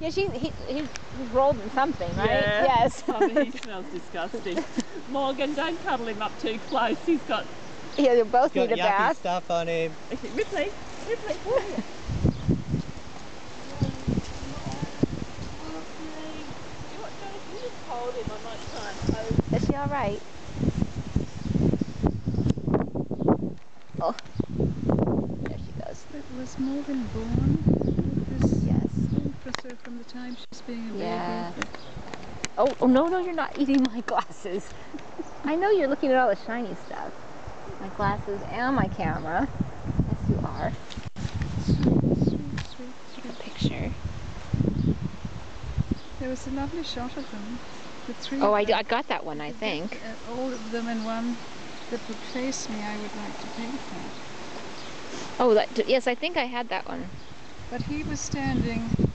Yeah, he's rolled in something, right? Yeah. Yes. I mean, he smells disgusting. Morgan, don't cuddle him up too close. He's got... Yeah, they both need a yucky bath. stuff on him. Ripley, Ripley, come here. You just hold him. I might try and hold. Is she all right? Oh, there she goes. Was Morgan born with this Yes. preserved from the time she's being a baby? Yeah. Oh no, you're not eating my glasses. I know you're looking at all the shiny stuff. My glasses and my camera. Yes, you are. Take a picture. There was a lovely shot of them. The three. Oh, of them. I got that one, I think. All of them in one that would face me. I would like to paint that. Oh, yes, I think I had that one. But he was standing